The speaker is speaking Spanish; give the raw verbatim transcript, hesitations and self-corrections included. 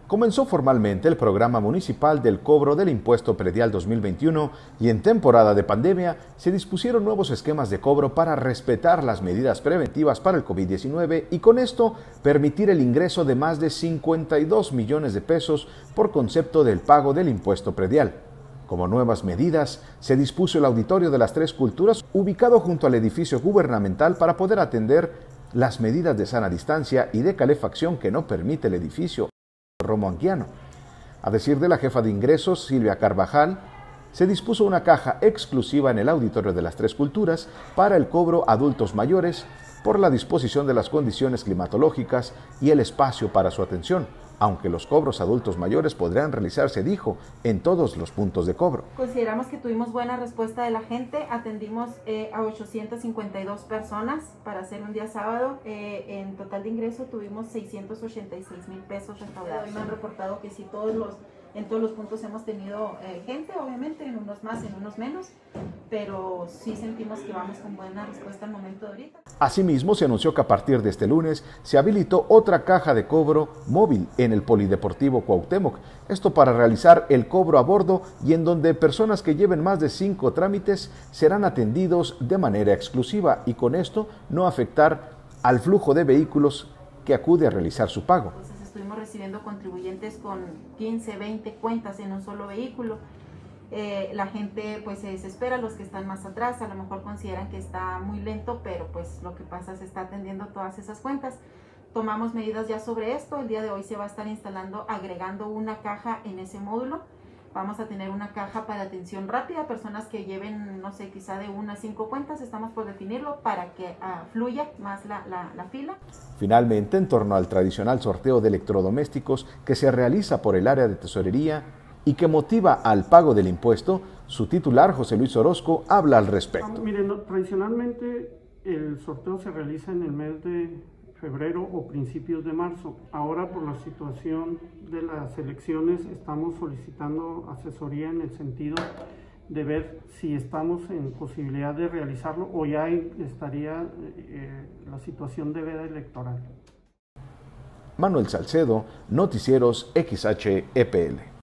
Comenzó formalmente el programa municipal del cobro del impuesto predial dos mil veintiuno y en temporada de pandemia se dispusieron nuevos esquemas de cobro para respetar las medidas preventivas para el COVID diecinueve y con esto permitir el ingreso de más de cincuenta y dos millones de pesos por concepto del pago del impuesto predial. Como nuevas medidas, se dispuso el auditorio de las Tres Culturas ubicado junto al edificio gubernamental para poder atender las medidas de sana distancia y de calefacción que no permite el edificio Romo Anguiano. A decir de la jefa de ingresos, Silvia Carvajal, se dispuso una caja exclusiva en el auditorio de las Tres Culturas para el cobro a adultos mayores por la disposición de las condiciones climatológicas y el espacio para su atención, aunque los cobros a adultos mayores podrán realizarse, dijo, en todos los puntos de cobro. Consideramos que tuvimos buena respuesta de la gente, atendimos eh, a ochocientas cincuenta y dos personas para hacer un día sábado, eh, en total de ingreso tuvimos seiscientos ochenta y seis mil pesos recaudados. Me han reportado que sí, todos los, en todos los puntos hemos tenido eh, gente, obviamente, en unos más, en unos menos, pero sí sentimos que vamos con buena respuesta al momento de ahorita. Asimismo, se anunció que a partir de este lunes se habilitó otra caja de cobro móvil en el Polideportivo Cuauhtémoc, esto para realizar el cobro a bordo y en donde personas que lleven más de cinco trámites serán atendidos de manera exclusiva y con esto no afectar al flujo de vehículos que acude a realizar su pago. Entonces estuvimos recibiendo contribuyentes con quince, veinte cuentas en un solo vehículo. Eh, la gente pues se desespera, los que están más atrás a lo mejor consideran que está muy lento, pero pues lo que pasa es que se está atendiendo todas esas cuentas. Tomamos medidas ya sobre esto, el día de hoy se va a estar instalando, agregando una caja en ese módulo. Vamos a tener una caja para atención rápida, personas que lleven, no sé, quizá de una a cinco cuentas, estamos por definirlo para que uh, fluya más la, la, la fila. Finalmente, en torno al tradicional sorteo de electrodomésticos que se realiza por el área de tesorería y que motiva al pago del impuesto, su titular, José Luis Orozco, habla al respecto. Miren, no, tradicionalmente el sorteo se realiza en el mes de febrero o principios de marzo. Ahora, por la situación de las elecciones, estamos solicitando asesoría en el sentido de ver si estamos en posibilidad de realizarlo o ya estaría eh, la situación de veda electoral. Manuel Salcedo, Noticieros X H E P L.